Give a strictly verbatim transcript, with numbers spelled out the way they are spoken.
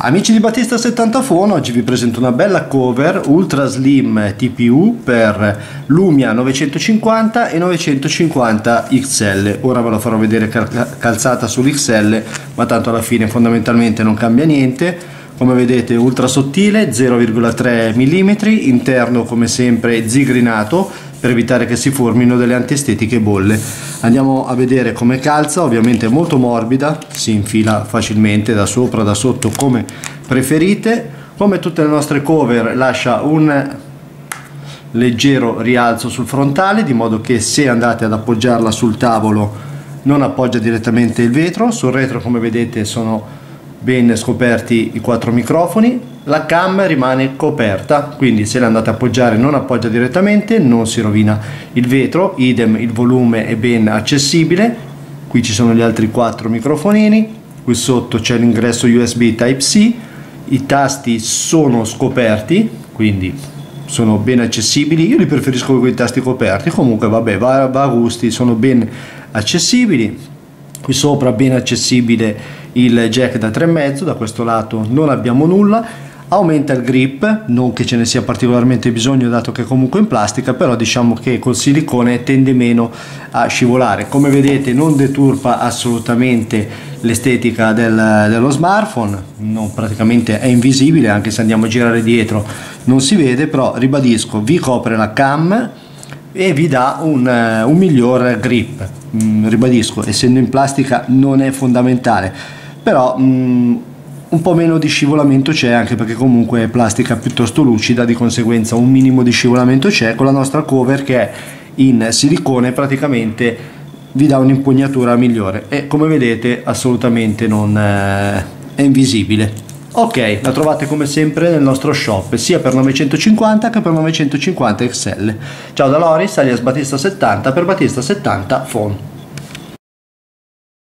Amici di Battista settanta Phone, oggi vi presento una bella cover Ultra Slim T P U per Lumia novecentocinquanta e novecentocinquanta X L. Ora ve lo farò vedere calzata sull'X L, ma tanto alla fine fondamentalmente non cambia niente. Come vedete ultra sottile, zero virgola tre millimetri, interno come sempre zigrinato per evitare che si formino delle antiestetiche bolle. Andiamo a vedere come calza, ovviamente è molto morbida, si infila facilmente da sopra, da sotto come preferite. Come tutte le nostre cover lascia un leggero rialzo sul frontale, di modo che se andate ad appoggiarla sul tavolo non appoggia direttamente il vetro. Sul retro, come vedete, sono ben scoperti i quattro microfoni. La cam rimane coperta, quindi se la andate a appoggiare non appoggia direttamente, non si rovina il vetro. Idem, il volume è ben accessibile. Qui ci sono gli altri quattro microfonini, qui sotto c'è l'ingresso U S B Type C, i tasti sono scoperti, quindi sono ben accessibili. Io li preferisco con i tasti coperti, comunque vabbè, va, va a gusti, sono ben accessibili. Qui sopra ben accessibile il jack da tre e mezzo, da questo lato non abbiamo nulla. Aumenta il grip, non che ce ne sia particolarmente bisogno dato che comunque è in plastica, però diciamo che col silicone tende meno a scivolare. Come vedete non deturpa assolutamente l'estetica del, dello smartphone, non, praticamente è invisibile, anche se andiamo a girare dietro non si vede, però ribadisco, vi copre la cam e vi dà un, un miglior grip. Mm, ribadisco, essendo in plastica non è fondamentale, però mm, un po' meno di scivolamento c'è, anche perché comunque è plastica piuttosto lucida, di conseguenza un minimo di scivolamento c'è. Con la nostra cover, che è in silicone, praticamente vi dà un'impugnatura migliore e come vedete assolutamente non eh, è invisibile. Ok, la trovate come sempre nel nostro shop, sia per novecentocinquanta che per novecentocinquanta X L. Ciao da Loris, alias Battista settanta, per Battista settanta Phone.